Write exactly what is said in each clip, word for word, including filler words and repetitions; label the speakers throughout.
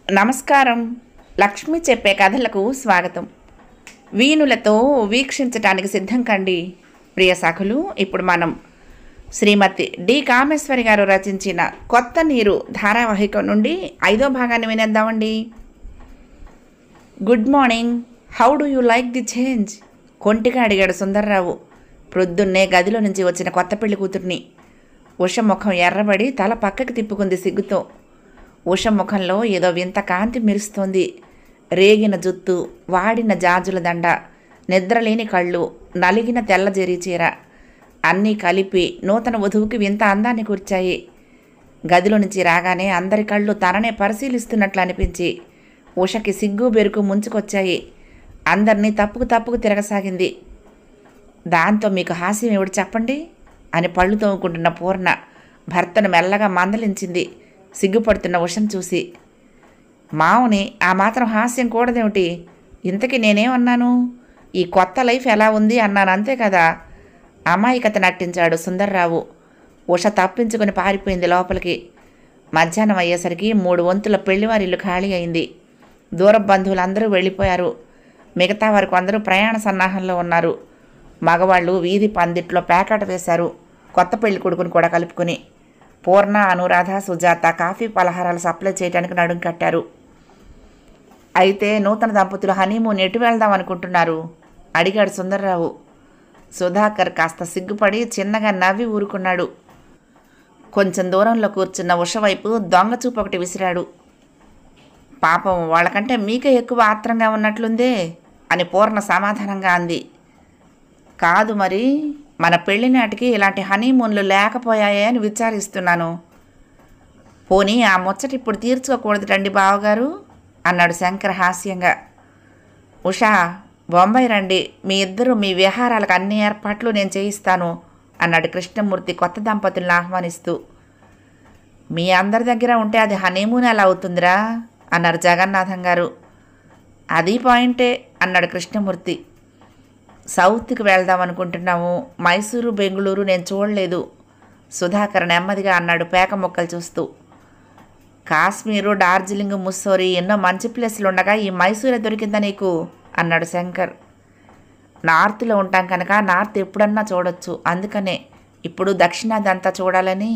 Speaker 1: నమస్కారం. లక్ష్మి చెప్పే కథలకు స్వాగతం. వీణులతో వీక్షించటానికి సిద్ధం కండి ప్రియ సఖులు. ఇప్పుడు మనం శ్రీమతి డి కామేశ్వరి గారు రచించిన కొత్త నీరు ధారావాహిక నుండి ఐదో భాగాన్ని వినేద్దామండి. Good morning, how do you like the change? కొంటిగా అడిగాడు సుందర్రావు ప్రొద్దున్నే గదిలో నుంచి వచ్చిన కొత్త పెళ్లి కూతుర్ని. ఉష ముఖం ఎర్రబడి తల పక్కకి తిప్పుకుంది సిగ్గుతో. ఉష ముఖంలో ఏదో వింత కాంతి మెరుస్తోంది. రేగిన జుత్తు, వాడిన జాజుల దండ, నిద్రలేని కళ్ళు, నలిగిన తెల్ల జరీ చీర అన్నీ కలిపి నూతన వధువుకి వింత అందాన్ని కూర్చాయి. గదిలో నుంచి రాగానే అందరి కళ్ళు తననే పరిశీలిస్తున్నట్లు అనిపించి ఉషకి సిగ్గు బెరుకు ముంచుకొచ్చాయి. అందరినీ తప్పుకు తప్పుకు తిరగసాగింది. దాంతో మీకు హాస్యం ఎవడు చెప్పండి అని పళ్ళు తోముకుంటున్న పూర్ణ భర్తను మెల్లగా మందలించింది సిగ్గుపడుతున్న ఉషను చూసి. మావుని ఆ మాత్రం హాస్యం కూడదేమిటి? ఇంతకీ నేనేమన్నాను? ఈ కొత్త లైఫ్ ఎలా ఉంది అన్నాను, అంతే కదా. అమాయకత నటించాడు సుందర్రావు. ఉష తప్పించుకొని పారిపోయింది లోపలికి. మధ్యాహ్నం అయ్యేసరికి మూడు వంతుల పెళ్లివారి ఇల్లు ఖాళీ అయింది. దూర బంధువులందరూ వెళ్ళిపోయారు. మిగతా వారికి అందరూ ప్రయాణ సన్నాహంలో ఉన్నారు. మగవాళ్ళు వీధి పందిట్లో పేకాట వేశారు, కొత్త పెళ్లి కొడుకుని కూడా కలుపుకొని. పూర్ణ, అనురాధ, సుజాత కాఫీ పలహారాలు సప్లై చేయడానికి నడుం కట్టారు. అయితే నూతన దంపతులు హనీమూన్ ఎటు వెళ్దాం అనుకుంటున్నారు అడిగాడు సుందర్రావు. సుధాకర్ కాస్త సిగ్గుపడి చిన్నగా నవ్వి ఊరుకున్నాడు. కొంచెం దూరంలో కూర్చున్న ఉష వైపు దొంగ చూపు ఒకటి విసిరాడు. పాపం వాళ్ళకంటే మీకే ఎక్కువ ఆత్రంగా ఉన్నట్లుందే అని పూర్ణ సమాధానంగా అంది. కాదు మరి, మన పెళ్లి నాటికి ఇలాంటి హనీమూన్లు లేకపోయాయే అని విచారిస్తున్నాను. పోనీ ఆ ముచ్చట ఇప్పుడు తీర్చుకోకూడదు రండి బావగారు అన్నాడు శంకర్ హాస్యంగా. ఉషా, బొంబాయి రండి, మీ ఇద్దరు మీ విహారాలకు అన్ని ఏర్పాట్లు నేను చేయిస్తాను అన్నాడు కృష్ణమూర్తి కొత్త దంపతులను ఆహ్వానిస్తూ. మీ అందరి దగ్గర ఉంటే అది హనీమూన్ ఎలా అవుతుందిరా అన్నారు జగన్నాథం గారు. అది పాయింటే అన్నాడు కృష్ణమూర్తి. సౌత్కి వెళ్దాం అనుకుంటున్నాము. మైసూరు, బెంగుళూరు నేను చూడలేదు సుధాకర్ నెమ్మదిగా అన్నాడు పేక మొక్కలు చూస్తూ. కాశ్మీరు, డార్జిలింగ్, ముస్సోరి ఎన్నో మంచి ప్లేసులు ఉండగా ఈ మైసూరే దొరికిందా నీకు అన్నాడు శంకర్. నార్త్లో ఉంటాం కనుక నార్త్ ఎప్పుడన్నా చూడొచ్చు, అందుకనే ఇప్పుడు దక్షిణాది అంతా చూడాలని.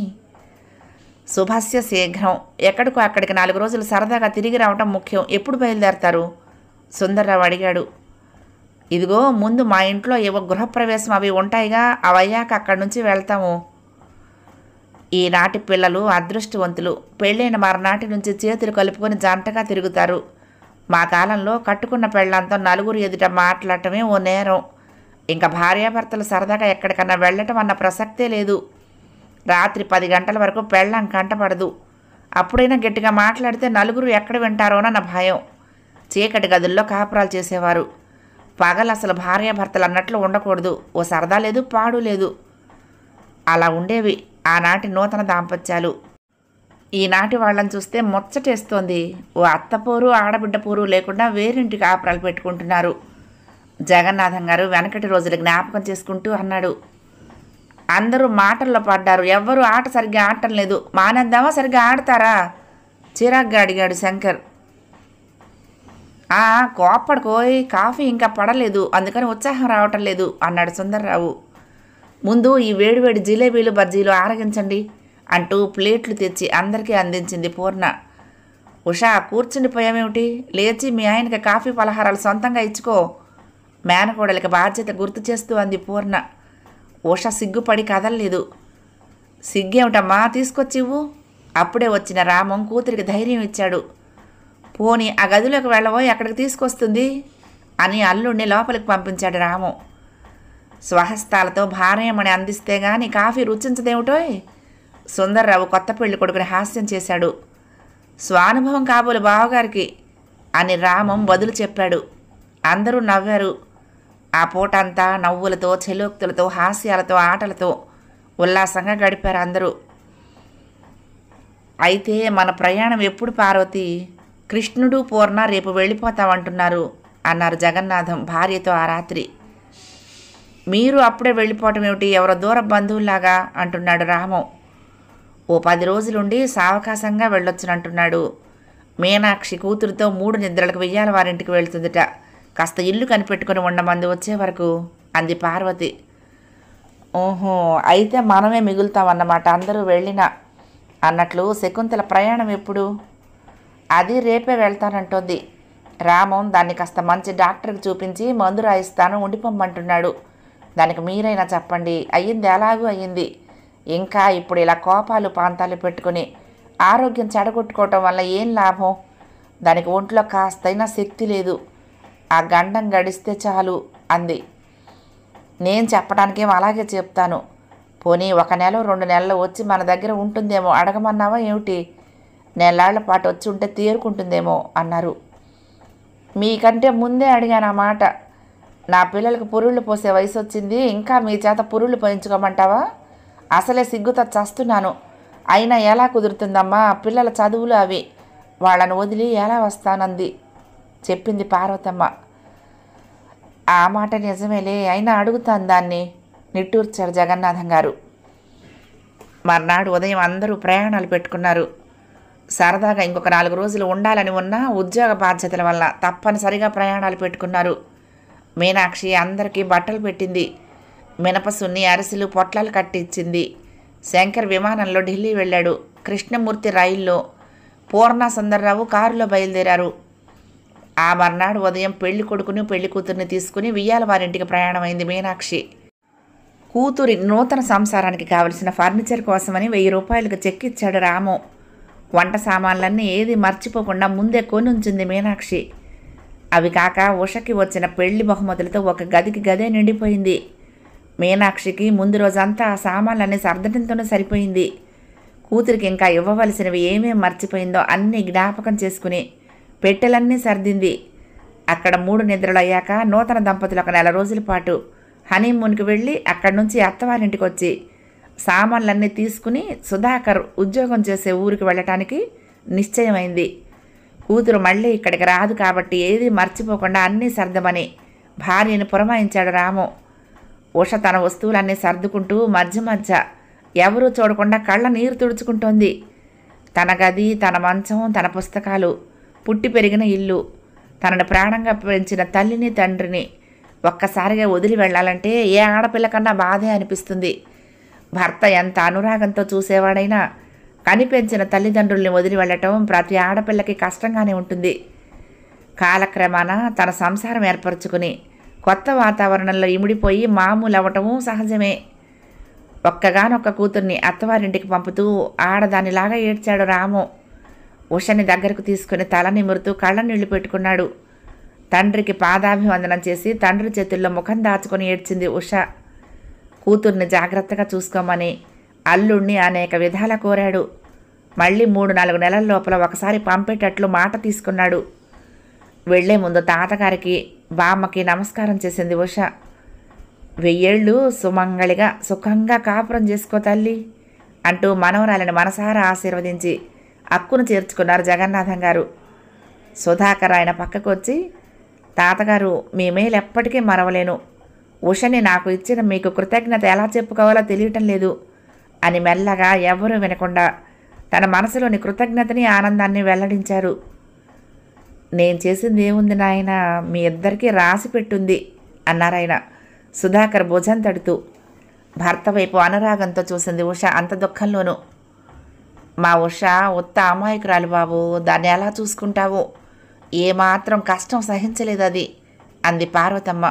Speaker 1: శుభస్య శీఘ్రం. ఎక్కడికో అక్కడికి నాలుగు రోజులు సరదాగా తిరిగి రావటం ముఖ్యం. ఎప్పుడు బయలుదేరతారు సుందర్రావు అడిగాడు. ఇదిగో ముందు మా ఇంట్లో ఏవో గృహప్రవేశం అవి ఉంటాయిగా, అవి అయ్యాక అక్కడి నుంచి వెళ్తాము. ఈనాటి పిల్లలు అదృష్టవంతులు. పెళ్ళైన మరునాటి నుంచి చేతులు కలుపుకొని జంటగా తిరుగుతారు. మా కాలంలో కట్టుకున్న పెళ్ళంతో నలుగురు ఎదుట మాట్లాడటమే ఓ నేరం. ఇంకా భార్యాభర్తలు సరదాగా ఎక్కడికన్నా వెళ్ళటం అన్న ప్రసక్తే లేదు. రాత్రి పది గంటల వరకు పెళ్ళం కంటపడదు. అప్పుడైనా గట్టిగా మాట్లాడితే నలుగురు ఎక్కడ వింటారోనన్న భయం. చీకటి గదుల్లో కాపురాలు చేసేవారు. పగలు అసలు భార్యాభర్తలు అన్నట్లు ఉండకూడదు. ఓ సరదా లేదు, పాడు లేదు. అలా ఉండేవి ఆనాటి నూతన దాంపత్యాలు. ఈనాటి వాళ్ళని చూస్తే ముచ్చటేస్తోంది. ఓ అత్తపోరు, ఆడబిడ్డ పోరు లేకుండా వేరింటి కాపురాలు పెట్టుకుంటున్నారు. జగన్నాథం గారు వెనకటి రోజులు జ్ఞాపకం చేసుకుంటూ అన్నాడు. అందరూ మాటల్లో పడ్డారు, ఎవ్వరూ ఆట సరిగ్గా ఆడటం లేదు. మానేద్దామా, సరిగ్గా ఆడతారా చిరాగ్గా అడిగాడు శంకర్. కోప్పడుకోయ్, కాఫీ ఇంకా పడలేదు, అందుకని ఉత్సాహం రావటం లేదు అన్నాడు సుందర్రావు. ముందు ఈ వేడివేడి జిలేబీలు, బజ్జీలు ఆరగించండి అంటూ ప్లేట్లు తెచ్చి అందరికీ అందించింది పూర్ణ. ఉషా, కూర్చుండిపోయామేమిటి? లేచి మీ ఆయనకి కాఫీ పలహారాలు సొంతంగా ఇచ్చుకో మేనకోడలికి బాధ్యత గుర్తు చేస్తూ అంది పూర్ణ. ఉష సిగ్గుపడి కదలలేదు. సిగ్గేమిటమ్మా, తీసుకొచ్చివ్వు. అప్పుడే వచ్చిన రామం కూతురికి ధైర్యం ఇచ్చాడు. పోనీ ఆ గదిలోకి వెళ్ళవో, ఎక్కడికి తీసుకొస్తుంది అని అల్లుడిని లోపలికి పంపించాడు రాము. స్వహస్తాలతో భార్యమని అందిస్తే గాని కాఫీ రుచించదేమిటోయ్ సుందర్రావు కొత్త పెళ్లి కొడుకుని హాస్యం చేశాడు. స్వానుభవం కాబోలు బావగారికి అని రామం బదులు చెప్పాడు. అందరూ నవ్వారు. ఆ పూటంతా నవ్వులతో, చెలోక్తులతో, హాస్యాలతో, ఆటలతో ఉల్లాసంగా గడిపారు అందరూ. అయితే మన ప్రయాణం ఎప్పుడు పార్వతి? కృష్ణుడు, పూర్ణ రేపు వెళ్ళిపోతామంటున్నారు అన్నారు జగన్నాథం భార్యతో ఆ రాత్రి. మీరు అప్పుడే వెళ్ళిపోవటం ఏమిటి, ఎవరో దూర బంధువుల్లాగా అంటున్నాడు రామం. ఓ పది రోజులుండి సావకాశంగా వెళ్ళొచ్చునంటున్నాడు. మీనాక్షి కూతురుతో మూడు నిద్రలకు వెయ్యాల వారింటికి వెళ్తుందిట. కాస్త ఇల్లు కనిపెట్టుకుని ఉండమంది వచ్చే వరకు అంది పార్వతి. ఓహో, అయితే మనమే మిగులుతామన్నమాట అందరూ వెళ్ళినా. అన్నట్లు శకుంతల ప్రయాణం ఎప్పుడు? అది రేపే వెళ్తానంటోంది. రామం దాన్ని కాస్త మంచి డాక్టర్కి చూపించి మందు రాయిస్తాను, ఉండిపోమ్మంటున్నాడు. దానికి మీరైనా చెప్పండి. అయ్యింది, ఎలాగూ అయ్యింది. ఇంకా ఇప్పుడు ఇలా కోపాలు పాంతాలు పెట్టుకుని ఆరోగ్యం చెడగొట్టుకోవటం వల్ల ఏం లాభం? దానికి ఒంట్లో కాస్తైనా శక్తి లేదు. ఆ గండం గడిస్తే చాలు అంది. నేను చెప్పడానికేమో అలాగే చెప్తాను. పోనీ ఒక నెల రెండు నెలలు వచ్చి మన దగ్గర ఉంటుందేమో అడగమన్నావా ఏమిటి? నెలాళ్ల పాటు వచ్చి ఉంటే తీరుకుంటుందేమో అన్నారు. మీకంటే ముందే అడిగాను ఆ మాట. నా పిల్లలకు పురుళ్ళు పోసే వయసు వచ్చింది, ఇంకా మీ చేత పురుళ్ళు పోయించుకోమంటావా? అసలే సిగ్గుతో చస్తున్నాను. అయినా ఎలా కుదురుతుందమ్మా? పిల్లల చదువులు అవి. వాళ్ళను వదిలి ఎలా వస్తానంది చెప్పింది పార్వతమ్మ. ఆ మాట నిజమేలే, అయినా అడుగుతాను దాన్ని నిట్టూర్చారు జగన్నాథం గారు. మర్నాడు ఉదయం అందరూ ప్రయాణాలు పెట్టుకున్నారు. సరదాగా ఇంకొక నాలుగు రోజులు ఉండాలని ఉన్న ఉద్యోగ బాధ్యతల వల్ల తప్పనిసరిగా ప్రయాణాలు పెట్టుకున్నారు. మీనాక్షి అందరికీ బట్టలు పెట్టింది. మినపసున్ని అరిసెలు పొట్లాలు కట్టించింది. శంకర్ విమానంలో ఢిల్లీ వెళ్ళాడు. కృష్ణమూర్తి రైల్లో, పూర్ణ సుందర్రావు కారులో బయలుదేరారు. ఆ మర్నాడు ఉదయం పెళ్లి కొడుకుని పెళ్లి కూతుర్ని తీసుకుని వియ్యాల వారింటికి ప్రయాణమైంది మీనాక్షి. కూతురి నూతన సంసారానికి కావలసిన ఫర్నిచర్ కోసమని వెయ్యి రూపాయలకు చెక్కిచ్చాడు రాము. వంట సామాన్లన్నీ ఏది మర్చిపోకుండా ముందే కొని ఉంచింది మీనాక్షి. అవి కాక ఉషకి వచ్చిన పెళ్లి బహుమతులతో ఒక గదికి గదే నిండిపోయింది. మీనాక్షికి ముందు రోజంతా ఆ సామాన్లన్నీ సర్దడంతోనే సరిపోయింది. కూతురికి ఇంకా ఇవ్వవలసినవి ఏమేం మర్చిపోయిందో అన్నీ జ్ఞాపకం చేసుకుని పెట్టెలన్నీ సర్దింది. అక్కడ మూడు నిద్రలు అయ్యాక నూతన దంపతులు ఒక నెల రోజుల పాటు హనీమూన్కి వెళ్ళి అక్కడి నుంచి అత్తవారింటికి వచ్చి సామాన్లన్నీ తీసుకుని సుధాకర్ ఉద్యోగం చేసే ఊరికి వెళ్ళటానికి నిశ్చయమైంది. కూతురు మళ్ళీ ఇక్కడికి రాదు కాబట్టి ఏది మర్చిపోకుండా అన్నీ సర్దమని భార్యను పురమాయించాడు రాము. ఉష తన వస్తువులన్నీ సర్దుకుంటూ మధ్య మధ్య ఎవరూ చూడకుండా కళ్ళ నీరు తుడుచుకుంటోంది. తన గది, తన మంచం, తన పుస్తకాలు, పుట్టి పెరిగిన ఇల్లు, తనను ప్రాణంగా పెంచిన తల్లిని తండ్రిని ఒక్కసారిగా వదిలి వెళ్ళాలంటే ఏ ఆడపిల్లకన్నా బాధే అనిపిస్తుంది. భర్త ఎంత అనురాగంతో చూసేవాడైనా కనిపెంచిన తల్లిదండ్రుల్ని వదిలి వెళ్ళటం ప్రతి ఆడపిల్లకి కష్టంగానే ఉంటుంది. కాలక్రమాన తన సంసారం ఏర్పరచుకుని కొత్త వాతావరణంలో ఇమిడిపోయి మామూలు అవ్వటము సహజమే. ఒక్కగానొక్క కూతుర్ని అత్తవారింటికి పంపుతూ ఆడదానిలాగా ఏడ్చాడు రాము. ఉషని దగ్గరకు తీసుకుని తల నిమురుతూ కళ్ళ నీళ్లు పెట్టుకున్నాడు. తండ్రికి పాదాభివందనం చేసి తండ్రి చేతుల్లో ముఖం దాచుకొని ఏడ్చింది ఉష. కూతుర్ని జాగ్రత్తగా చూసుకోమని అల్లుణ్ణి అనేక విధాల కోరాడు. మళ్ళీ మూడు నాలుగు నెలల లోపల ఒకసారి పంపేటట్లు మాట తీసుకున్నాడు. వెళ్లే ముందు తాతగారికి బామ్మకి నమస్కారం చేసింది ఉష. వెయ్యేళ్ళు సుమంగళిగా సుఖంగా కాపురం చేసుకో తల్లి అంటూ మనవరాలిని మనసారా ఆశీర్వదించి అక్కును చేర్చుకున్నారు జగన్నాథం గారు. సుధాకర్ ఆయన పక్కకు వచ్చి, తాతగారు మీ మేలు ఎప్పటికీ మరవలేను. ఉషని నాకు ఇచ్చిన మీకు కృతజ్ఞత ఎలా చెప్పుకోవాలో తెలియటం లేదు అని మెల్లగా ఎవరూ వినకుండా తన మనసులోని కృతజ్ఞతని ఆనందాన్ని వెల్లడించారు. నేను చేసింది ఏముంది నాయన, మీ ఇద్దరికీ రాసి పెట్టుంది అన్నారాయన సుధాకర్ భుజం తడుతూ. భర్త వైపు అనురాగంతో చూసింది ఉష అంత దుఃఖంలోనూ. మా ఉష ఉత్త అమాయకురాలు బాబు, దాన్ని ఎలా చూసుకుంటావు? ఏమాత్రం కష్టం సహించలేదు అది అంది పార్వతమ్మ.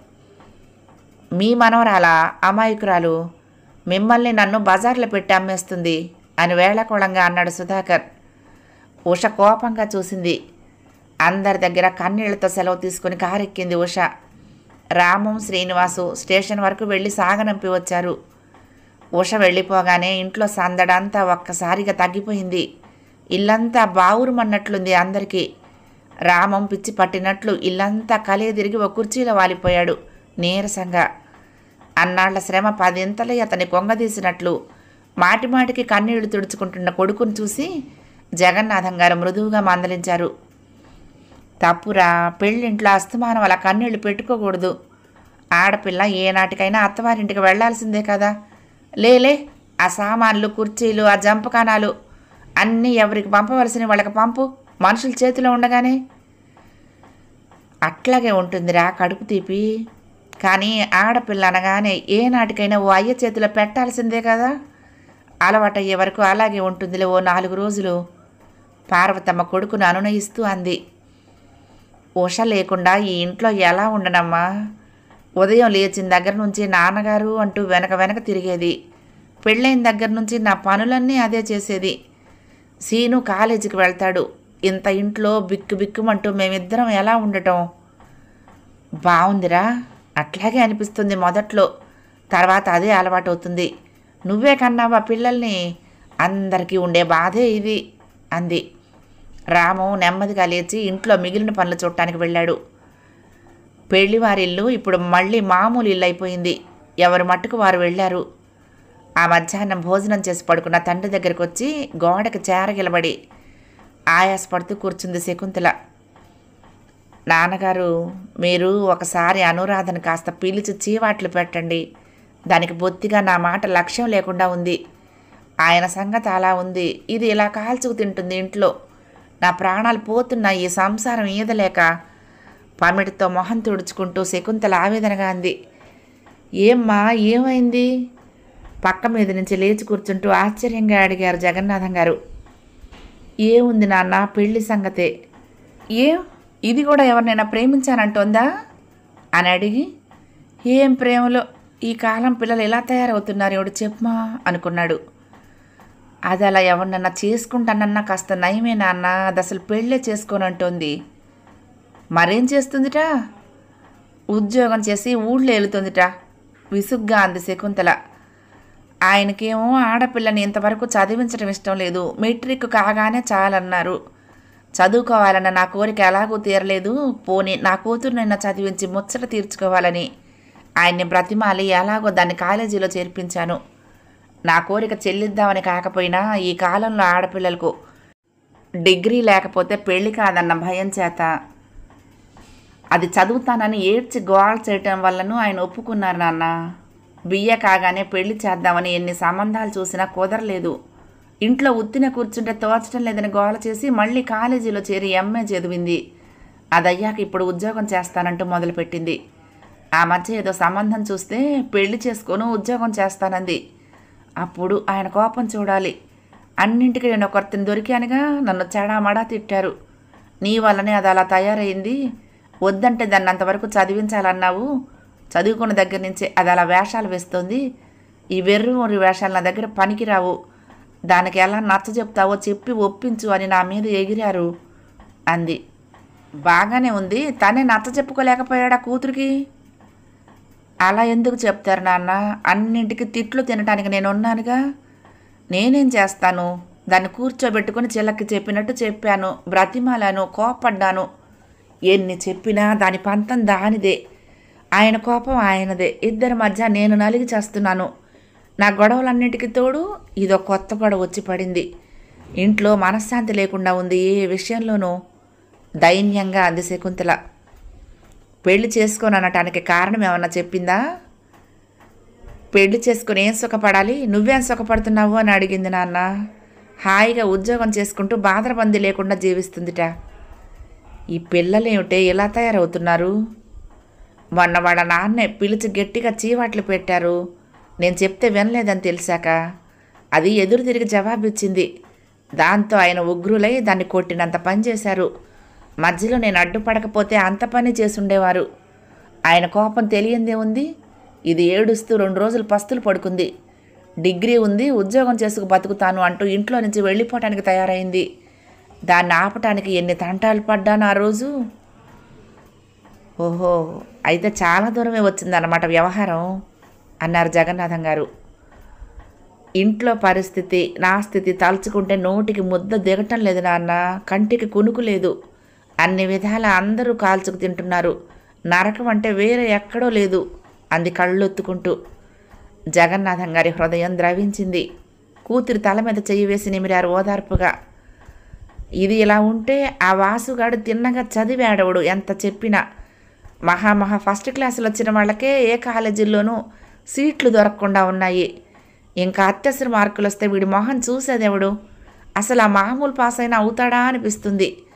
Speaker 1: మీ మనవరాలా అమాయకురాలు? మిమ్మల్ని నన్ను బజార్లో పెట్టి అమ్మేస్తుంది అని వేళకోళంగా అన్నాడు సుధాకర్. ఉష కోపంగా చూసింది. అందరి దగ్గర కన్నీళ్లతో సెలవు తీసుకుని కారెక్కింది ఉష. రామం, శ్రీనివాసు స్టేషన్ వరకు వెళ్ళి సాగనంపి వచ్చారు. ఉష వెళ్ళిపోగానే ఇంట్లో సందడంతా ఒక్కసారిగా తగ్గిపోయింది. ఇల్లంతా బావురుమన్నట్లుంది అందరికీ. రామం పిచ్చి పట్టినట్లు ఇల్లంతా కలియ తిరిగి ఒక కుర్చీలో వాలిపోయాడు నీరసంగా. అన్నాళ్ల శ్రమ పదింతలై అతని కొంగదీసినట్లు మాటిమాటికి కన్నీళ్లు తుడుచుకుంటున్న కొడుకుని చూసి జగన్నాథం గారు మృదువుగా మందలించారు. తప్పురా, పెళ్ళింట్లో అస్తమానం అలా కన్నీళ్లు పెట్టుకోకూడదు. ఆడపిల్ల ఏనాటికైనా అత్తవారింటికి వెళ్లాల్సిందే కదా. లేలే, ఆ సామాన్లు, కుర్చీలు, ఆ జంపకానాలు అన్నీ ఎవరికి పంపవలసిన వాళ్ళకి పంపు మనుషుల చేతిలో ఉండగానే. అట్లాగే ఉంటుందిరా కడుపు తీపి. కానీ ఆడపిల్ల అనగానే ఏ నాటికైనా ఓ అయ్య చేతిలో పెట్టాల్సిందే కదా. అలవాటయ్యే వరకు అలాగే ఉంటుందిలే ఓ నాలుగు రోజులు. పార్వతమ్మ కొడుకును అనునయిస్తూ అంది. ఉష లేకుండా ఈ ఇంట్లో ఎలా ఉండనమ్మా? ఉదయం లేచిన దగ్గర నుంచి నాన్నగారు అంటూ వెనక వెనక తిరిగేది. పెళ్ళైన దగ్గర నుంచి నా పనులన్నీ అదే చేసేది. సీను కాలేజీకి వెళ్తాడు. ఇంత ఇంట్లో బిక్కు బిక్కుమంటూ మేమిద్దరం ఎలా ఉండటం? బాగుందిరా. అట్లాగే అనిపిస్తుంది మొదట్లో, తర్వాత అదే అలవాటు అవుతుంది. నువ్వే కన్నావా పిల్లల్ని? అందరికీ ఉండే బాధే ఇది అంది. రాము నెమ్మదిగా లేచి ఇంట్లో మిగిలిన పనులు చూడటానికి వెళ్ళాడు. పెళ్లివారిల్లు ఇప్పుడు మళ్ళీ మామూలు ఇల్లు అయిపోయింది. ఎవరు మట్టుకు వారు వెళ్ళారు. ఆ మధ్యాహ్నం భోజనం చేసి పడుకున్న తండ్రి దగ్గరికి వచ్చి గోడకి చేరగిలబడి ఆయాసపడుతూ కూర్చుంది శకుంతల. నాన్నగారు, మీరు ఒకసారి అనురాధను కాస్త పిలిచి చీవాట్లు పెట్టండి. దానికి బొత్తిగా నా మాట లక్ష్యం లేకుండా ఉంది. ఆయన సంగతి అలా ఉంది. ఇది ఇలా కాల్చుకు తింటుంది ఇంట్లో. నా ప్రాణాలు పోతున్నా ఈ సంసారం ఈదలేక పమిడితో మొహం తుడుచుకుంటూ శకుంతల ఆవేదనగా అంది. ఏమ్మా, ఏమైంది? పక్క మీద నుంచి లేచి కూర్చుంటూ ఆశ్చర్యంగా అడిగారు జగన్నాథం గారు. ఏముంది నాన్న, పెళ్లి సంగతే. ఏ ఇది కూడా ఎవరినైనా ప్రేమించానంటోందా అని అడిగి, ఏం ప్రేమలో ఈ కాలం పిల్లలు ఎలా తయారవుతున్నారు ఎవడు చెప్పమా అనుకున్నాడు. అది అలా ఎవరినన్నా చేసుకుంటానన్నా కాస్త నయమే నాన్న, అది అసలు పెళ్ళే చేసుకోనంటోంది. మరేం చేస్తుందిట? ఉద్యోగం చేసి ఊళ్ళో వెళుతుందిట విసుగ్గా అంది శకుంతల. ఆయనకేమో ఆడపిల్లని ఇంతవరకు చదివించడం ఇష్టం లేదు. మెట్రిక్ కాగానే చాలన్నారు. చదువుకోవాలన్న నా కోరిక ఎలాగూ తీరలేదు. పోనీ నా కూతురునైనా చదివించి ముచ్చట తీర్చుకోవాలని ఆయన్ని బ్రతిమాలి ఎలాగో దాన్ని కాలేజీలో చేర్పించాను. నా కోరిక చెల్లిద్దామని కాకపోయినా ఈ కాలంలో ఆడపిల్లలకు డిగ్రీ లేకపోతే పెళ్లి కాదన్న భయం చేత అది చదువుతానని ఏడ్చి గోల్ చేయటం వల్లను ఆయన ఒప్పుకున్నారు నాన్న. బిఏ కాగానే పెళ్లి చేద్దామని ఎన్ని సంబంధాలు చూసినా కుదరలేదు. ఇంట్లో ఉత్తిన కూర్చుంటే తోచడం లేదని గోల చేసి మళ్ళీ కాలేజీలో చేరి ఎంఏ చదివింది. అదయ్యాక ఇప్పుడు ఉద్యోగం చేస్తానంటూ మొదలుపెట్టింది. ఆ మధ్య ఏదో సంబంధం చూస్తే పెళ్లి చేసుకొని ఉద్యోగం చేస్తానంది. అప్పుడు ఆయన కోపం చూడాలి. అన్నింటికి నేను ఒకరిని దొరికానుగా, నన్ను చెడామడా తిట్టారు. నీ వల్లనే అది అలా తయారైంది. వద్దంటే దాన్ని అంతవరకు చదివించాలన్నావు. చదువుకున్న దగ్గర నుంచి అది అలా వేషాలు వేస్తుంది. ఈ వెర్రు ఊరి వేషాలు నా దగ్గర పనికిరావు. దానికి ఎలా నచ్చ చెప్తావో చెప్పి ఒప్పించు అని నా మీద ఎగిరారు అంది. బాగానే ఉంది, తనే నచ్చ చెప్పుకోలేకపోయాడా కూతురికి? అలా ఎందుకు చెప్తారు నాన్న? అన్నింటికి తిట్లు తినటానికి నేను ఉన్నానుగా. నేనేం చేస్తాను? దాన్ని కూర్చోబెట్టుకుని చిల్లకి చెప్పినట్టు చెప్పాను, బ్రతిమాలాను, కోపడ్డాను. ఎన్ని చెప్పినా దాని పంతం దానిదే, ఆయన కోపం ఆయనదే. ఇద్దరి మధ్య నేను నలిగి చేస్తున్నాను. నా గొడవలన్నిటికీ తోడు ఇదో కొత్త గొడవ వచ్చి పడింది. ఇంట్లో మనశ్శాంతి లేకుండా ఉంది ఏ విషయంలోనూ దైన్యంగా అంది శకుంతల. పెళ్లి చేసుకొని అనటానికి కారణం ఏమన్నా చెప్పిందా? పెళ్లి చేసుకుని ఏం సుఖపడాలి, నువ్వేం సుఖపడుతున్నావు అని అడిగింది నాన్న. హాయిగా ఉద్యోగం చేసుకుంటూ బాధరబంది లేకుండా జీవిస్తుందిట. ఈ పిల్లలేమిటే ఇలా తయారవుతున్నారు? మొన్న వాళ్ళ నాన్నే పిలిచి గట్టిగా చీవాట్లు పెట్టారు. నేను చెప్తే వినలేదని తెలిసాక అది ఎదురు తిరిగి జవాబిచ్చింది. దాంతో ఆయన ఉగ్రులై దాన్ని కొట్టినంత పని చేశారు. మధ్యలో నేను అడ్డుపడకపోతే అంత పని చేసుండేవారు. ఆయన కోపం తెలియందే ఉంది. ఇది ఏడుస్తూ రెండు రోజులు పస్తులు పడుకుంది. డిగ్రీ ఉంది, ఉద్యోగం చేసుకు బతుకుతాను అంటూ ఇంట్లో నుంచి వెళ్ళిపోవటానికి తయారైంది. దాన్ని ఆపటానికి ఎన్ని తంటాలు పడ్డాను ఆ రోజు. ఓహో, అయితే చాలా దూరమే వచ్చిందన్నమాట వ్యవహారం అన్నారు జగన్నాథం గారు. ఇంట్లో పరిస్థితి, నా స్థితి తలుచుకుంటే నోటికి ముద్ద దిగటం లేదు నాన్న. కంటికి కునుకు లేదు. అన్ని విధాల అందరూ కాల్చుకు తింటున్నారు. నరకం అంటే వేరే ఎక్కడో లేదు అంది కళ్ళొత్తుకుంటూ. జగన్నాథం గారి హృదయం ద్రవించింది. కూతురి తల మీద చెయ్యి వేసి నిమిరారు ఓదార్పుగా. ఇది ఇలా ఉంటే ఆ వాసుగాడు తిన్నగా చదివాడవుడు ఎంత చెప్పినా. మహామహా ఫస్ట్ క్లాసులు వచ్చిన వాళ్ళకే ఏ కాలేజీల్లోనూ సీట్లు దొరకకుండా ఉన్నాయి. ఇంకా అత్యవసర మార్కులు వస్తే వీడి మొహం చూసేదేవుడు. అసలు ఆ మామూలు పాస్ అయినా అవుతాడా అనిపిస్తుంది.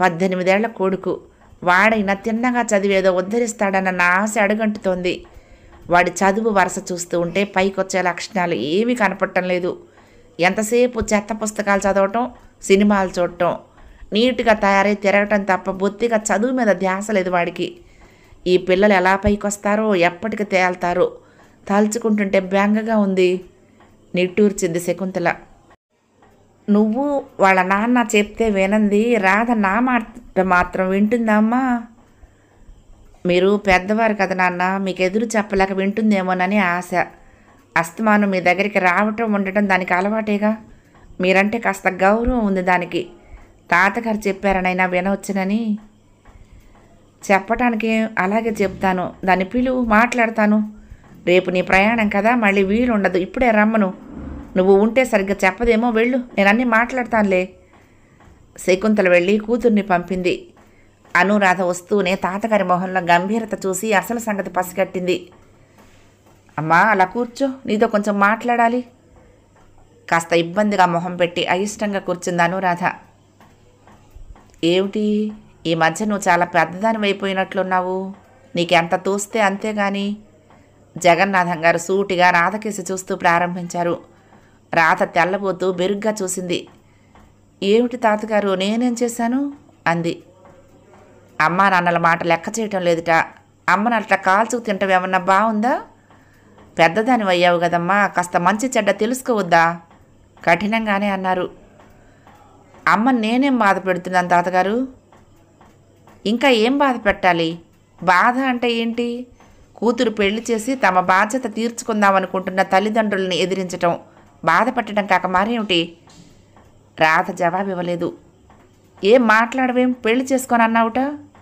Speaker 1: పద్దెనిమిదేళ్ల కొడుకు. వాడైనా తిన్నగా చదివేదో ఉద్ధరిస్తాడన్న ఆశ అడుగంటుతోంది. వాడి చదువు వరుస చూస్తూ ఉంటే పైకొచ్చే లక్షణాలు ఏమీ కనపడటం లేదు. ఎంతసేపు చెత్త పుస్తకాలు చదవటం, సినిమాలు చూడటం, నీట్గా తయారై తిరగటం తప్ప బొత్తిగా చదువు మీద ధ్యాస లేదు వాడికి. ఈ పిల్లలు ఎలా పైకొస్తారో, ఎప్పటికి తేల్తారో తలుచుకుంటుంటే బెంగగా ఉంది. నిట్టూర్చింది శకుంతల. నువ్వు వాళ్ళ నాన్న చెప్తే వినంది రాధ నా మాట మాత్రం వింటుందమ్మా? మీరు పెద్దవారు కదా నాన్న, మీకు ఎదురు చెప్పలేక వింటుందేమోనని ఆశ. అస్తమానం మీ దగ్గరికి రావటం ఉండటం దానికి అలవాటేగా. మీరంటే కాస్త గౌరవం ఉంది దానికి. తాతగారు చెప్పారనైనా వినవచ్చునని. చెప్పటానికి అలాగే చెప్తాను. దాన్ని పిలువు, మాట్లాడతాను. రేపు నీ ప్రయాణం కదా, మళ్ళీ వీలు ఉండదు. ఇప్పుడే రమ్మను. నువ్వు ఉంటే సరిగ్గా చెప్పదేమో, వెళ్ళు, నేను అన్నీ మాట్లాడతానులే. శకుంతల వెళ్ళి కూతుర్ని పంపింది. అనురాధ వస్తూనే తాతగారి మొహంలో గంభీరత చూసి అసలు సంగతి పసిగట్టింది. అమ్మా అలా కూర్చో, నీతో కొంచెం మాట్లాడాలి. కాస్త ఇబ్బందిగా మొహం పెట్టి అయిష్టంగా కూర్చుంది అనురాధ. ఏమిటి, ఈ మధ్య నువ్వు చాలా పెద్దదాని అయిపోయినట్లున్నావు. నీకెంత తోస్తే అంతేగాని. జగన్నాథం గారు సూటిగా రాధకేసి చూస్తూ ప్రారంభించారు. రాధ తెల్లబోతూ బెరుగ్గా చూసింది. ఏమిటి తాతగారు, నేనేం చేశాను అంది. అమ్మా నాన్నల మాట లెక్క చేయటం లేదుట. అమ్మను అట్లా కాల్చుకు తింటావు ఏమన్నా బాగుందా? పెద్దదాని అయ్యావు కదమ్మా, కాస్త మంచి చెడ్డ తెలుసుకోవద్దా? కఠినంగానే అన్నారు. అమ్మ నేనేం బాధ పెడుతున్నాను తాతగారు? ఇంకా ఏం బాధ పెట్టాలి? బాధ అంటే ఏంటి? కూతురు పెళ్లి చేసి తమ బాధ్యత తీర్చుకుందామనుకుంటున్న తల్లిదండ్రుల్ని ఎదిరించటం బాధ పెట్టడం కాక మరేమిటి? రాధ జవాబు ఇవ్వలేదు. ఏం మాట్లాడవేం, పెళ్లి చేసుకొని అన్నావుట?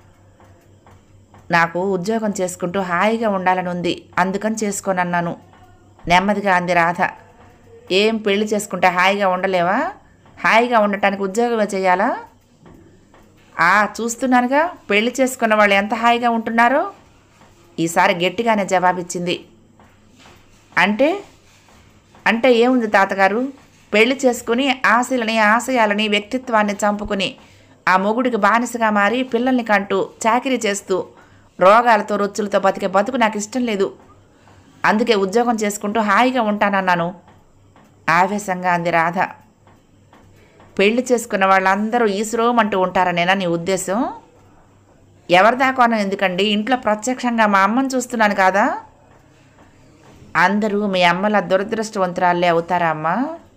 Speaker 1: నాకు ఉద్యోగం చేసుకుంటూ హాయిగా ఉండాలని ఉంది, అందుకని చేసుకొని అన్నాను. నెమ్మదిగా అంది రాధ. ఏం పెళ్లి చేసుకుంటే హాయిగా ఉండలేవా? హాయిగా ఉండటానికి ఉద్యోగమే చేయాలా? ఆ చూస్తున్నానుగా, పెళ్లి చేసుకున్న వాళ్ళు ఎంత హాయిగా ఉంటున్నారో. ఈసారి గట్టిగానే జవాబిచ్చింది. అంటే అంటే ఏముంది తాతగారు? పెళ్లి చేసుకుని ఆశలని, ఆశయాలని, వ్యక్తిత్వాన్ని చంపుకుని ఆ మొగుడికి బానిసగా మారి పిల్లల్ని కంటూ చాకిరీ చేస్తూ రోగాలతో రొచ్చులతో బతికే బతుకు నాకు ఇష్టం లేదు. అందుకే ఉద్యోగం చేసుకుంటూ హాయిగా ఉంటానన్నాను, ఆవేశంగా అంది రాధ. పెళ్లి చేసుకున్న వాళ్ళందరూ ఈశ్వరోమంటూ ఉంటారనేనా నీ ఉద్దేశం? ఎవరిదాకానో ఎందుకండి, ఇంట్లో ప్రత్యక్షంగా మా అమ్మని చూస్తున్నాను కాదా? అందరూ మీ అమ్మల దురదృష్టవంతురాలే అవుతారా అమ్మా?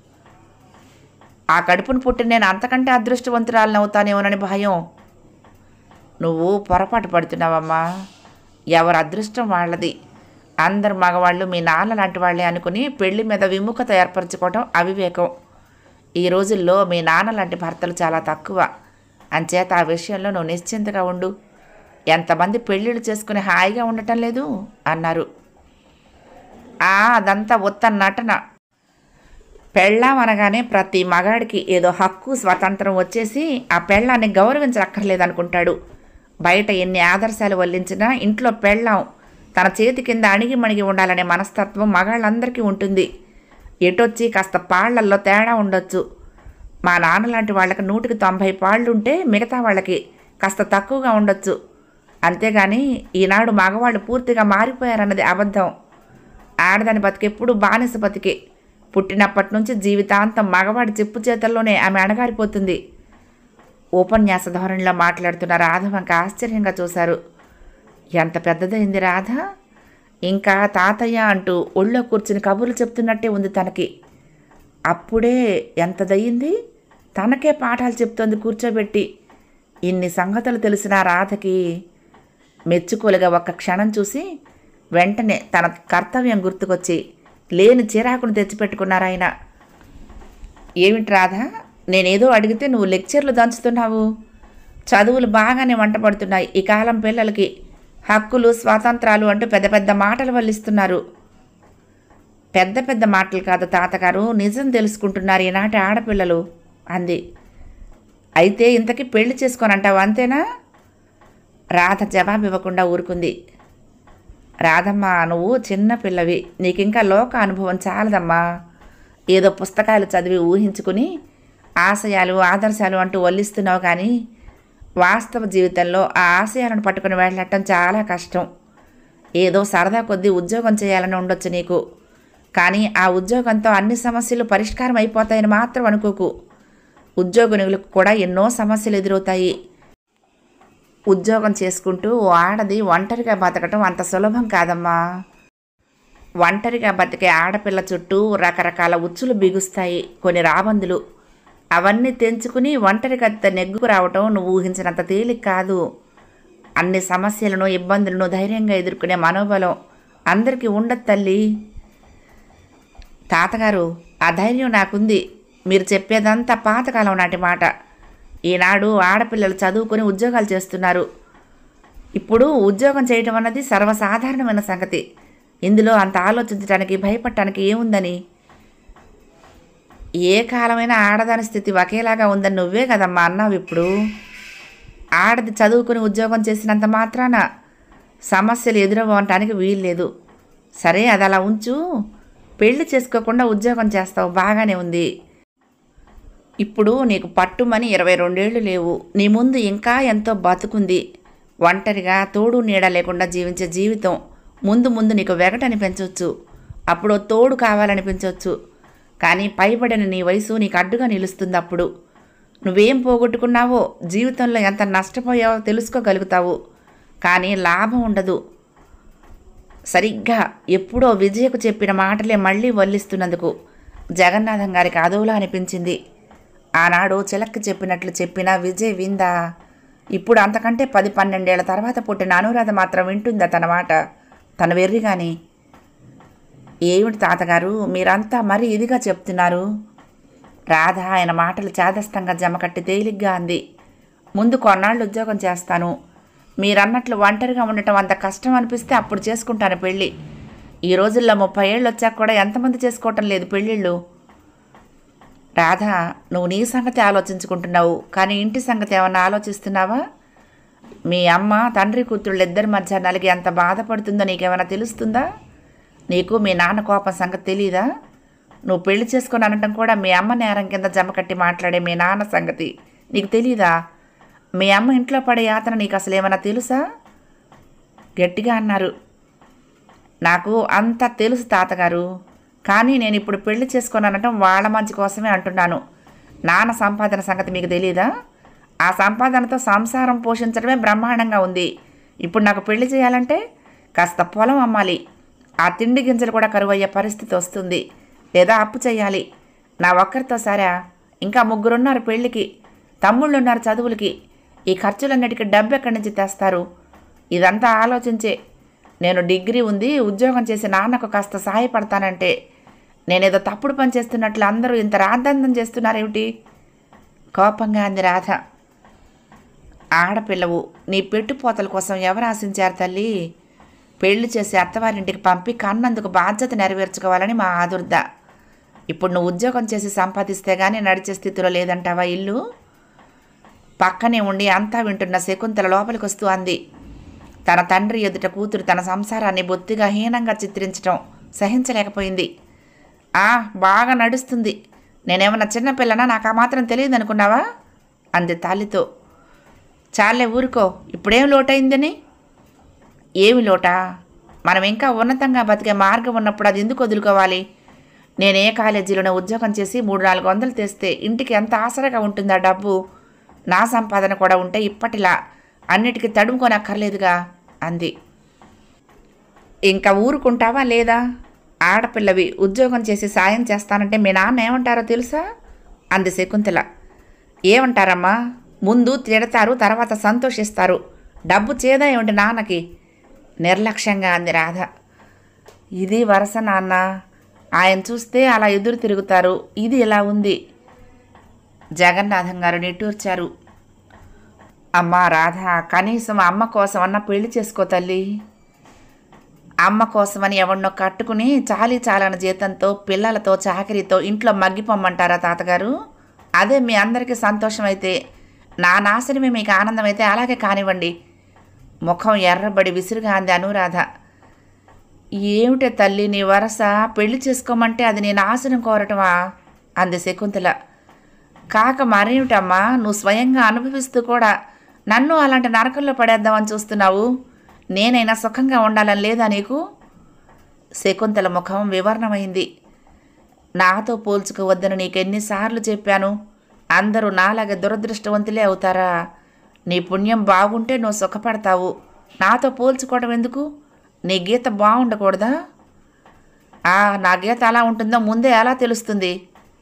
Speaker 1: ఆ కడుపును పుట్టి నేను అంతకంటే అదృష్టవంతురాలని అవుతానేమోనని భయం. నువ్వు పొరపాటు పడుతున్నావమ్మా. ఎవరు అదృష్టం వాళ్ళది. అందరు మగవాళ్ళు మీ నాన్న లాంటి వాళ్ళే అనుకుని పెళ్లి మీద విముఖత ఏర్పరచుకోవటం అవివేకం. ఈ రోజుల్లో మీ నాన్న లాంటి భర్తలు చాలా తక్కువ. అంచేత ఆ విషయంలో నువ్వు నిశ్చింతగా ఉండు. ఎంతమంది పెళ్ళిళ్ళు చేసుకుని హాయిగా ఉండటం లేదు అన్నారు. ఆ అదంతా ఉత్త నటన. పెళ్ళాం అనగానే ప్రతి మగాడికి ఏదో హక్కు, స్వతంత్రం వచ్చేసి ఆ పెళ్ళాన్ని గౌరవించక్కర్లేదనుకుంటాడు. బయట ఎన్ని ఆదర్శాలు వల్లించినా ఇంట్లో పెళ్ళాం తన చేతి కింద అణిగి మణిగి ఉండాలనే మనస్తత్వం మగాళ్ళందరికీ ఉంటుంది. ఎటొచ్చి కాస్త పాళ్లల్లో తేడా ఉండొచ్చు. మా నాన్న లాంటి వాళ్ళకి నూటికి తొంభై పాళ్ళుంటే మిగతా వాళ్ళకి కాస్త తక్కువగా ఉండొచ్చు. అంతేగాని ఈనాడు మగవాళ్ళు పూర్తిగా మారిపోయారన్నది అబద్ధం. ఆడదాని బతికెప్పుడు బానిస బతికే. పుట్టినప్పటి నుంచి జీవితాంతం మగవాడి చెప్పు చేతల్లోనే ఆమె అణగారిపోతుంది. ఉపన్యాస ధోరణిలో మాట్లాడుతున్న రాధ వంక ఆశ్చర్యంగా చూశారు. ఎంత పెద్దదైంది రాధ! ఇంకా తాతయ్య అంటూ ఒళ్ళో కూర్చుని కబుర్లు చెప్తున్నట్టే ఉంది తనకి. అప్పుడే ఎంతదయ్యింది, తనకే పాఠాలు చెప్తోంది కూర్చోబెట్టి. ఇన్ని సంగతులు తెలిసిన రాధకి మెచ్చుకోలుగా ఒక్క క్షణం చూసి వెంటనే తన కర్తవ్యం గుర్తుకొచ్చి లేని చిరాకును తెచ్చిపెట్టుకున్నారాయన. ఏమిటి రాధ, నేనేదో అడిగితే నువ్వు లెక్చర్లు దంచుతున్నావు? చదువులు బాగానే వంట పడుతున్నాయి. ఈ కాలం పిల్లలకి హక్కులు, స్వాతంత్రాలు అంటూ పెద్ద పెద్ద మాటలు వల్లిస్తున్నారు. పెద్ద పెద్ద మాటలు కాదు తాతగారు, నిజం తెలుసుకుంటున్నారు ఈనాటి ఆడపిల్లలు అంది. అయితే ఇంతకీ పెళ్లి చేసుకొని అంటావు అంతేనా? రాధ జవాబు ఇవ్వకుండా ఊరుకుంది. రాధమ్మ, నువ్వు చిన్న పిల్లవి, నీకింకా లోక అనుభవం చాలదమ్మా. ఏదో పుస్తకాలు చదివి ఊహించుకుని ఆశయాలు, ఆదర్శాలు అంటూ వల్లిస్తున్నావు కానీ వాస్తవ జీవితంలో ఆ ఆశయాలను పట్టుకుని వెళ్ళటం చాలా కష్టం. ఏదో సరదా కొద్దీ ఉద్యోగం చేయాలని ఉండొచ్చు నీకు, కానీ ఆ ఉద్యోగంతో అన్ని సమస్యలు పరిష్కారం అయిపోతాయని మాత్రం అనుకోకు. ఉద్యోగులకు కూడా ఎన్నో సమస్యలు ఎదురవుతాయి. ఉద్యోగం చేసుకుంటూ ఓ ఆడది ఒంటరిగా బతకటం అంత సులభం కాదమ్మా. ఒంటరిగా బతికే ఆడపిల్ల చుట్టూ రకరకాల ఉచ్చులు బిగుస్తాయి, కొన్ని రాబందులు. అవన్నీ తెంచుకుని ఒంటరిగా నెగ్గుకు రావటం నువ్వు ఊహించినంత తేలిక కాదు. అన్ని సమస్యలను ఇబ్బందులను ధైర్యంగా ఎదుర్కొనే మనోబలం అందరికీ ఉండదు తల్లి. తాతగారు, ఆ ధైర్యం నాకుంది. మీరు చెప్పేదంతా పాతకాలం నాటి మాట. ఈనాడు ఆడపిల్లలు చదువుకొని ఉద్యోగాలు చేస్తున్నారు. ఇప్పుడు ఉద్యోగం చేయటం అన్నది సర్వసాధారణమైన సంగతి. ఇందులో అంత ఆలోచించడానికి భయపడటానికి ఏముందని? ఏ కాలమైనా ఆడదాని స్థితి ఒకేలాగా ఉందని నువ్వే కదమ్మా అన్నావు. ఇప్పుడు ఆడది చదువుకుని ఉద్యోగం చేసినంత మాత్రాన సమస్యలు ఎదురవ్వటానికి వీల్లేదు. సరే, అది అలా ఉంచు. పెళ్లి చేసుకోకుండా ఉద్యోగం చేస్తావు, బాగానే ఉంది. ఇప్పుడు నీకు పట్టుమని ఇరవై రెండేళ్లు లేవు. నీ ముందు ఇంకా ఎంతో బతుకుంది. ఒంటరిగా తోడు నీడ లేకుండా జీవించే జీవితం ముందు ముందు నీకు వెగటనిపించవచ్చు. అప్పుడు తోడు కావాలనిపించవచ్చు. కానీ పైబడిన నీ వయసు నీకు అడ్డుగా నిలుస్తుంది. అప్పుడు నువ్వేం పోగొట్టుకున్నావో, జీవితంలో ఎంత నష్టపోయావో తెలుసుకోగలుగుతావు. కానీ లాభం ఉండదు. సరిగ్గా ఎప్పుడో విజయకు చెప్పిన మాటలే మళ్ళీ వల్లిస్తున్నందుకు జగన్నాథం గారికి అదోలా అనిపించింది. ఆనాడు చిలక్కి చెప్పినట్లు చెప్పిన విజయ్ విందా? ఇప్పుడు అంతకంటే పది పన్నెండేళ్ల తర్వాత పుట్టిన అనురాధ మాత్రం వింటుందా తన మాట? తన వెర్రి కానీ. ఏమిటి తాతగారు, మీరంతా మరీ ఇదిగా చెప్తున్నారు? రాధ ఆయన మాటలు చాదస్తంగా జమకట్టి తేలిగ్గా అంది. ముందు కొన్నాళ్ళు ఉద్యోగం చేస్తాను. మీరన్నట్లు ఒంటరిగా ఉండటం అంత కష్టం అనిపిస్తే అప్పుడు చేసుకుంటాను పెళ్ళి. ఈ రోజుల్లో ముప్పై ఏళ్ళు వచ్చాక కూడా ఎంతమంది చేసుకోవటం లేదు పెళ్ళిళ్ళు? రాధ, నువ్వు నీ సంగతి ఆలోచించుకుంటున్నావు, కానీ ఇంటి సంగతి ఏమన్నా ఆలోచిస్తున్నావా? మీ అమ్మ తండ్రి కూతుళ్ళు ఇద్దరి మధ్య నలిగి ఎంత బాధపడుతుందో నీకేమైనా తెలుస్తుందా? నీకు మీ నాన్న కోపం సంగతి తెలీదా? నువ్వు పెళ్లి చేసుకొని అనటం కూడా మీ అమ్మ నేరం కింద జమకట్టి మాట్లాడే మీ నాన్న సంగతి నీకు తెలీదా? మీ అమ్మ ఇంట్లో పడే యాతన నీకు అసలు ఏమైనా తెలుసా? గట్టిగా అన్నారు. నాకు అంతా తెలుసు తాతగారు, కానీ నేను ఇప్పుడు పెళ్లి చేసుకొని అనటం వాళ్ళ మంచి కోసమే అంటున్నాను. నాన్న సంపాదన సంగతి మీకు తెలీదా? ఆ సంపాదనతో సంసారం పోషించడమే బ్రహ్మాండంగా ఉంది. ఇప్పుడు నాకు పెళ్లి చేయాలంటే కాస్త పొలం అమ్మాలి. ఆ తిండి గింజలు కూడా కరువయ్యే పరిస్థితి వస్తుంది. లేదా అప్పు చేయాలి. నా ఒక్కరితో సరా? ఇంకా ముగ్గురున్నారు పెళ్లికి, తమ్ముళ్ళు ఉన్నారు చదువులకి. ఈ ఖర్చులన్నిటికీ డబ్బు ఎక్కడి నుంచి తెస్తారు? ఇదంతా ఆలోచించే నేను డిగ్రీ ఉంది, ఉద్యోగం చేసి నాన్నకు కాస్త సహాయపడతానంటే నేనేదో తప్పుడు పని చేస్తున్నట్లు అందరూ ఇంత రాద్ధాంతం చేస్తున్నారేమిటి? కోపంగా అంది రాధ. ఆడపిల్లవు, నీ పెట్టుపోతల కోసం ఎవరు ఆశించారు తల్లి? పెళ్లి చేసి అత్తవారింటికి పంపి కన్నందుకు బాధ్యత నెరవేర్చుకోవాలని మా ఆదుర్ద. ఇప్పుడు నువ్వు ఉద్యోగం చేసి సంపాదిస్తే గానీ నడిచే స్థితిలో లేదంటావా ఇల్లు? పక్కనే ఉండి అంతా వింటున్న శకుంతల లోపలికి వస్తూ అంది. తన తండ్రి ఎదుట కూతురు తన సంసారాన్ని బొత్తిగా హీనంగా చిత్రించడం సహించలేకపోయింది. ఆ బాగా నడుస్తుంది. నేనేమన్నా చిన్నపిల్లనా? నాకు ఆ మాత్రం తెలియదు అనుకున్నావా? అంది తల్లితో. చాలే ఊరుకో, ఇప్పుడేం లోటైందని? ఏమి లోటా? మనం ఇంకా ఉన్నతంగా బతికే మార్గం ఉన్నప్పుడు అది ఎందుకు వదులుకోవాలి? నేనే కాలేజీలోనే ఉద్యోగం చేసి మూడు నాలుగు వందలు తెస్తే ఇంటికి ఎంత ఆసరగా ఉంటుందా డబ్బు? నా సంపాదన కూడా ఉంటే ఇప్పటిలా అన్నిటికీ తడుముకోనక్కర్లేదుగా అంది. ఇంకా ఊరుకుంటావా లేదా? ఆడపిల్లవి, ఉద్యోగం చేసి సాయం చేస్తానంటే మీ నాన్న ఏమంటారో తెలుసా? అంది శకుంతల. ఏమంటారమ్మా? ముందు తిడతారు, తర్వాత సంతోషిస్తారు. డబ్బు చేదా ఏమిటి నాన్నకి? నిర్లక్ష్యంగా అంది రాధ. ఇది వరస నాన్న. ఆయన చూస్తే అలా ఎదురు తిరుగుతారు, ఇది ఇలా ఉంది. జగన్నాథం గారు నిట్టూర్చారు. అమ్మా రాధ, కనీసం అమ్మ కోసం అన్న పెళ్లి చేసుకో తల్లి. అమ్మ కోసమని ఎవరినో కట్టుకుని చాలీ చాలని జీతంతో పిల్లలతో చాకరీతో ఇంట్లో మగ్గిపోమ్మంటారా తాతగారు? అదే మీ అందరికీ సంతోషం అయితే, నా నాశనమే మీకు ఆనందం అయితే అలాగే కానివ్వండి. ముఖం ఎర్రబడి విసురుగా అంది అనురాధ. ఏమిటే తల్లి నీ వరస? పెళ్లి చేసుకోమంటే అది నీ నాశనం కోరటమా? అంది శకుంతల. కాక మరేమిటమ్మా, నువ్వు స్వయంగా అనుభవిస్తూ కూడా నన్ను అలాంటి నరకంలో పడేద్దామని చూస్తున్నావు? నేనైనా సుఖంగా ఉండాలని లేదా నీకు? శకుంతల ముఖం వివరణమైంది. నాతో పోల్చుకోవద్దని నీకెన్నిసార్లు చెప్పాను. అందరూ నాలాగే దురదృష్టవంతులే అవుతారా? నీ పుణ్యం బాగుంటే నువ్వు సుఖపడతావు. నాతో పోల్చుకోవడం ఎందుకు? నీ గీత బాగుండకూడదా? ఆ నా గీత అలా ఉంటుందో ముందే ఎలా తెలుస్తుంది?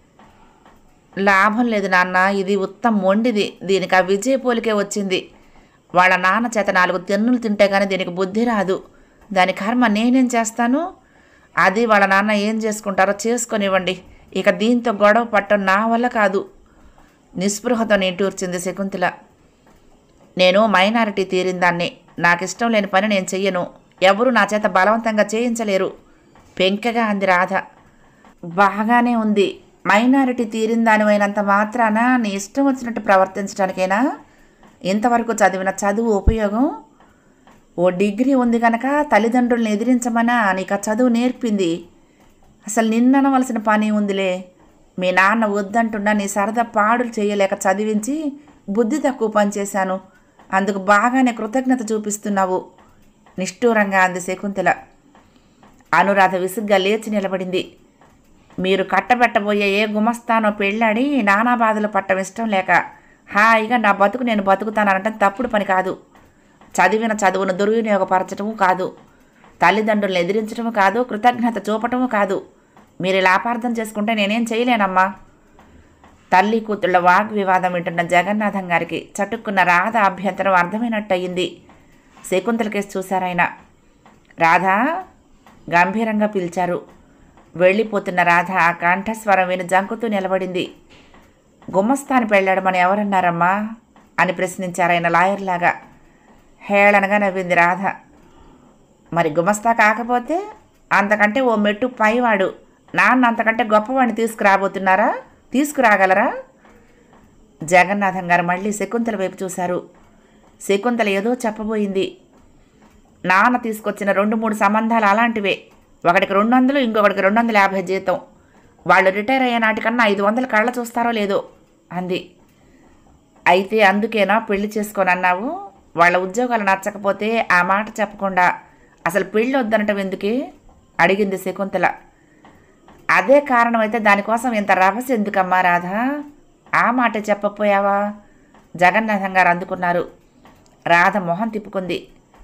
Speaker 1: లాభం లేదు నాన్న, ఇది ఉత్తమ మొండిది. దీనికి ఆ విజయ పోలికే వచ్చింది. వాళ్ళ నాన్న చేత నాలుగు తెన్నులు తింటే కానీ దీనికి బుద్ధి రాదు. దాని కర్మ నేనేం చేస్తాను? అది వాళ్ళ నాన్న ఏం చేసుకుంటారో చేసుకొనివ్వండి. ఇక దీంతో గొడవ పట్టడం నా వల్ల కాదు. నిస్పృహతో నిట్టూర్చింది శకుంతల. నేను మైనారిటీ తీరిందాన్ని. నాకు ఇష్టం లేని పని నేను చెయ్యను. ఎవరు నా చేత బలవంతంగా చేయించలేరు. పెంకెగా అంది రాధ. బాగానే ఉంది. మైనారిటీ తీరిందానివైనంత మాత్రాన నీ ఇష్టం వచ్చినట్టు ప్రవర్తించడానికైనా ఇంతవరకు చదివిన చదువు ఉపయోగం? ఓ డిగ్రీ ఉంది కనుక తల్లిదండ్రులను ఎదిరించమనా నీకు ఆ చదువు నేర్పింది? అసలు నిన్ననవలసిన పని ఉందిలే. మీ నాన్న వద్దంటున్నా నీ సరదా పాడులు చేయలేక చదివించి బుద్ధి తక్కువ పనిచేశాను. అందుకు బాగానే కృతజ్ఞత చూపిస్తున్నావు. నిష్ఠూరంగా అంది శకుంతల. అనురాధ విసుగ్గా లేచి నిలబడింది. మీరు కట్టబెట్టబోయే ఏ గుమస్తానో పెళ్ళాడి నానా బాధలు పట్టం ఇష్టం లేక హాయిగా నా బతుకు నేను బతుకుతానంటే తప్పుడు పని కాదు. చదివిన చదువును దుర్వినియోగపరచటము కాదు. తల్లిదండ్రులను ఎదిరించటము కాదు. కృతజ్ఞత చూపటము కాదు. మీరు ఇలా అపార్థం చేసుకుంటే నేనేం చేయలేనమ్మా. తల్లి కూతుళ్ల వాగ్వివాదం వింటున్న జగన్నాథం గారికి చటుక్కున్న రాధ అభ్యంతరం అర్థమైనట్టయింది. శకుంతలకేసి చూశారాయన. రాధా గంభీరంగా పిలిచారు. వెళ్ళిపోతున్న రాధ ఆ కంఠస్వరం విని జంకుతూ నిలబడింది. గుమ్మస్తాని పెళ్ళాడమని ఎవరన్నారమ్మా అని ప్రశ్నించారాయన లాయర్లాగా. హేళనగా నవ్వింది రాధ. మరి గుమస్తా కాకపోతే అంతకంటే ఓ మెట్టు పైవాడు నాన్న అంతకంటే గొప్పవాడిని తీసుకురాబోతున్నారా? తీసుకురాగలరా? జగన్నాథం గారు మళ్ళీ శకుంతల వైపు చూశారు. శకుంతల ఏదో చెప్పబోయింది. నాన్న తీసుకొచ్చిన రెండు మూడు సంబంధాలు అలాంటివే. ఒకటికి రెండు వందలు ఇంకొకటికి రెండు వందల యాభై జీతం. వాళ్ళు రిటైర్ అయ్యే నాటికన్నా ఐదు వందల కళ్ళ చూస్తారో లేదో అంది. అయితే అందుకేనా పెళ్లి చేసుకోనన్నావు? వాళ్ళ ఉద్యోగాలు నచ్చకపోతే ఆ మాట చెప్పకుండా అసలు పెళ్ళి వద్దనటం ఎందుకే అడిగింది శకుంతల. అదే కారణమైతే దానికోసం ఇంత రభస ఎందుకమ్మా రాధా? ఆ మాట చెప్పపోయావా? జగన్నాథం గారు అందుకున్నారు. రాధ మొహం తిప్పుకుంది.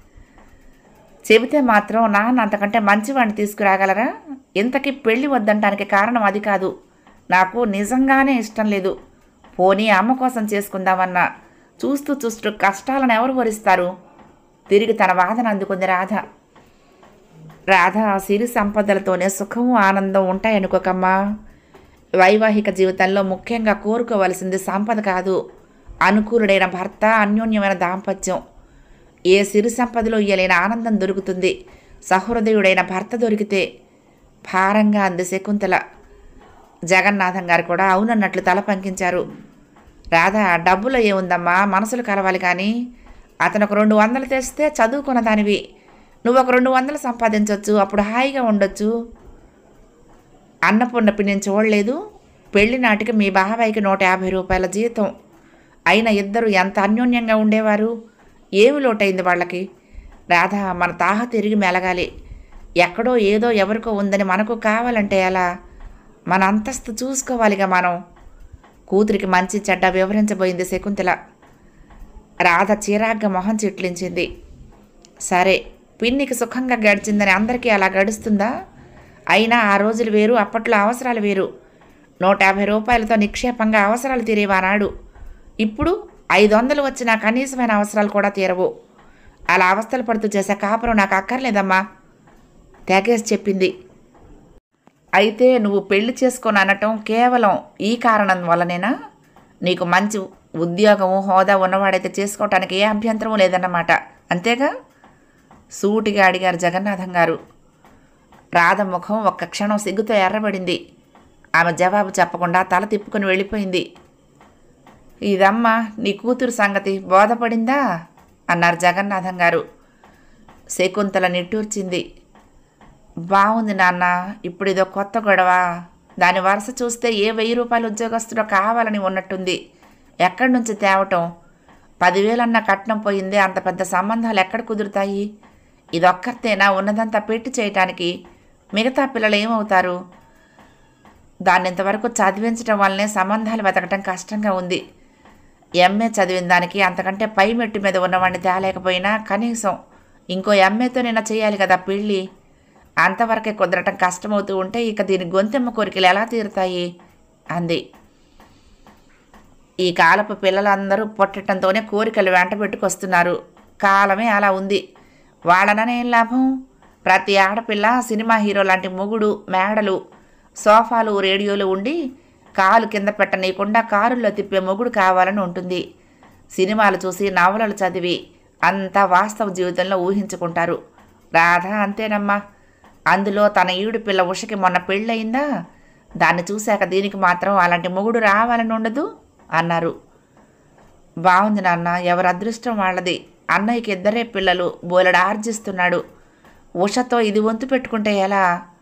Speaker 1: చెబితే మాత్రం నాన్న అంతకంటే మంచివాడిని తీసుకురాగలరా? ఇంతకీ పెళ్ళి వద్దంటానికి కారణం అది కాదు. నాకు నిజంగానే ఇష్టం లేదు. పోనీ అమ్మ కోసం చేసుకుందామన్నా చూస్తూ చూస్తూ కష్టాలను ఎవరు భరిస్తారు? తిరిగి తన వాదన అందుకుంది రాధ. రాధ సిరి సంపదలతోనే సుఖము ఆనందం ఉంటాయనుకోకమ్మా. వైవాహిక జీవితంలో ముఖ్యంగా కోరుకోవలసింది సంపద కాదు, అనుకూలుడైన భర్త, అన్యోన్యమైన దాంపత్యం. ఏ సిరి సంపదలో ఇయ్యలేని ఆనందం దొరుకుతుంది సహృదయుడైన భర్త దొరికితే. భారంగా అంది శకుంతల. జగన్నాథం గారు కూడా అవునన్నట్లు తల పంకించారు. రాధ డబ్బులో ఏముందమ్మా, మనసులు కలవాలి కానీ. అతను ఒక రెండు వందలు తెస్తే చదువుకున్న దానివి. నువ్వు ఒక రెండు వందలు సంపాదించవచ్చు. అప్పుడు హాయిగా ఉండొచ్చు. అన్నపూర్ణపి నేను చూడలేదు. పెళ్లి నాటికి మీ బాబాయికి నూట యాభై రూపాయల జీతం. అయినా ఇద్దరు ఎంత అన్యోన్యంగా ఉండేవారు. ఏమి లోటైంది వాళ్ళకి? రాధ మన తాహ తిరిగి మెలగాలి. ఎక్కడో ఏదో ఎవరికో ఉందని మనకు కావాలంటే ఎలా? మన అంతస్తు చూసుకోవాలిగా మనం. కూతురికి మంచి చెడ్డ వివరించబోయింది శకుంతల. రాధ చిరాగ్గా మొహం చిట్లించింది. సరే, పిన్నికి సుఖంగా గడిచిందని అందరికీ అలా గడుస్తుందా? అయినా ఆ రోజులు వేరు, అప్పట్లో అవసరాలు వేరు. నూట యాభై రూపాయలతో నిక్షేపంగా అవసరాలు తీరేవానాడు. ఇప్పుడు ఐదు వందలు వచ్చినా కనీసమైన అవసరాలు కూడా తీరవు. అలా అవస్థలు పడుతూ చేసే కాపురం నాకు అక్కర్లేదమ్మా తెగేసి చెప్పింది. అయితే నువ్వు పెళ్లి చేసుకొని అనటం కేవలం ఈ కారణం వల్లనేనా? నీకు మంచి ఉద్యోగము హోదా ఉన్నవాడైతే చేసుకోవటానికి ఏ అభ్యంతరము లేదన్నమాట, అంతేగా? సూటిగా అడిగారు జగన్నాథం గారు. రాధ ముఖం ఒక్క క్షణం సిగ్గుతో ఎర్రబడింది. ఆమె జవాబు చెప్పకుండా తల తిప్పుకొని వెళ్ళిపోయింది. ఇదమ్మా నీ కూతురు సంగతి బోధపడిందా అన్నారు జగన్నాథం గారు. శకుంతల నిట్టూర్చింది. బాగుంది నాన్న, ఇప్పుడు ఇదో కొత్త గొడవ. దాని వరుస చూస్తే ఏ వెయ్యి రూపాయల ఉద్యోగస్తుడో కావాలని ఉన్నట్టుంది. ఎక్కడి నుంచి తేవటం? పదివేలన్న కట్నం పోయిందే, అంత పెద్ద సంబంధాలు ఎక్కడ కుదురుతాయి? ఇదొక్కరితేనా ఉన్నదంతా పెట్టి చేయటానికి? మిగతా పిల్లలు ఏమవుతారు? దాన్ని ఇంతవరకు చదివించడం వల్లనే సంబంధాలు వెతకటం కష్టంగా ఉంది. ఎంఏ చదివిన దానికి అంతకంటే పై మెట్టు మీద ఉన్నవాడిని తేలేకపోయినా కనీసం ఇంకో ఎంఏతో నిన్న చేయాలి కదా పెళ్ళి. అంతవరకే కుదరటం కష్టమవుతూ ఉంటే ఇక దీని గొంతెమ్మ కోరికలు ఎలా తీరుతాయి అంది. ఈ కాలపు పిల్లలందరూ పుట్టడంతోనే కోరికలు వెంట పెట్టుకొస్తున్నారు. కాలమే అలా ఉంది. వాళ్ళననేం లాభం? ప్రతి ఆడపిల్ల సినిమా హీరో లాంటి మొగుడు, మేడలు, సోఫాలు, రేడియోలు ఉండి కాలు కింద పెట్టనీయకుండా కారుల్లో తిప్పే మొగుడు కావాలని ఉంటుంది. సినిమాలు చూసి నవలలు చదివి అంతా వాస్తవ జీవితంలో ఊహించుకుంటారు. రాధ అంతేనమ్మా. అందులో తన ఈడు పిల్ల ఉషకి మొన్న పెళ్ళయిందా? దాన్ని చూశాక దీనికి మాత్రం అలాంటి మొగుడు రావాలని ఉండదు అన్నారు. బాగుంది నాన్న, ఎవరి అదృష్టం వాళ్ళది. అన్నయ్యకి ఇద్దరే పిల్లలు, బోలెడు ఆర్జిస్తున్నాడు. ఉషతో ఇది వంతు పెట్టుకుంటే ఎలా?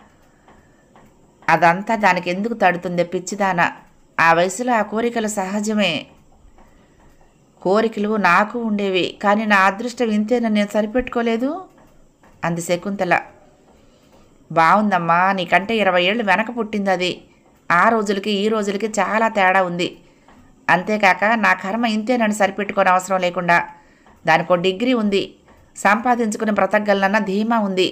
Speaker 1: అదంతా దానికి ఎందుకు తడుతుందే పిచ్చిదాన. ఆ వయసులో ఆ కోరికలు సహజమే. కోరికలు నాకు ఉండేవి, కానీ నా అదృష్టం ఇంతేనని నేను సరిపెట్టుకోలేదు అంది శకుంతల. బాగుందమ్మా, నీకంటే ఇరవై ఏళ్ళు వెనక పుట్టింది అది. ఆ రోజులకి ఈ రోజులకి చాలా తేడా ఉంది. అంతేకాక నా కర్మ ఇంతేనని సరిపెట్టుకోని అవసరం లేకుండా దానికో డిగ్రీ ఉంది, సంపాదించుకుని బ్రతకగలనన్న ధీమా ఉంది.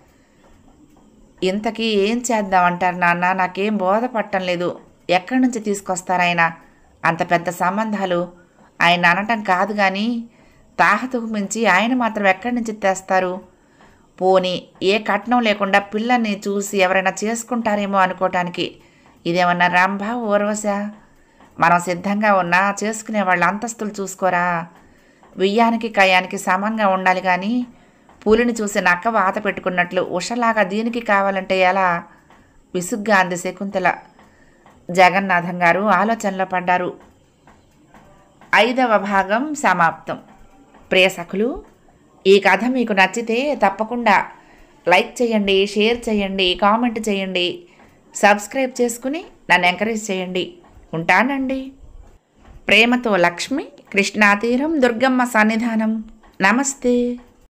Speaker 1: ఇంతకీ ఏం చేద్దామంటారు నాన్న? నాకేం బోధపట్టం లేదు. ఎక్కడి నుంచి తీసుకొస్తారాయన అంత పెద్ద సంబంధాలు? ఆయన అనటం కాదు కానీ తాహతుకు మించి ఆయన మాత్రం ఎక్కడి నుంచి తెస్తారు? పోనీ ఏ కట్నం లేకుండా పిల్లల్ని చూసి ఎవరైనా చేసుకుంటారేమో అనుకోవటానికి ఇదేమన్నా రంభ ఊర్వశ? మనం సిద్ధంగా ఉన్నా చేసుకునే వాళ్ళ అంతస్తులు చూసుకోరా? వియ్యానికి కయానికి సమంగా ఉండాలి కానీ పూలిని చూసి నక్క వాత పెట్టుకున్నట్లు ఉషలాగా దీనికి కావాలంటే ఎలా? విసుగ్గా అంది శకుంతల. జగన్నాథం గారు ఆలోచనలో పడ్డారు. ఐదవ భాగం సమాప్తం. ప్రియసఖులు, ఈ కథ మీకు నచ్చితే తప్పకుండా లైక్ చేయండి, షేర్ చేయండి, కామెంట్ చేయండి, సబ్స్క్రైబ్ చేసుకుని నన్ను ఎంకరేజ్ చేయండి. ఉంటానండి. ప్రేమతో లక్ష్మి, కృష్ణాతీరం, దుర్గమ్మ సన్నిధానం. నమస్తే.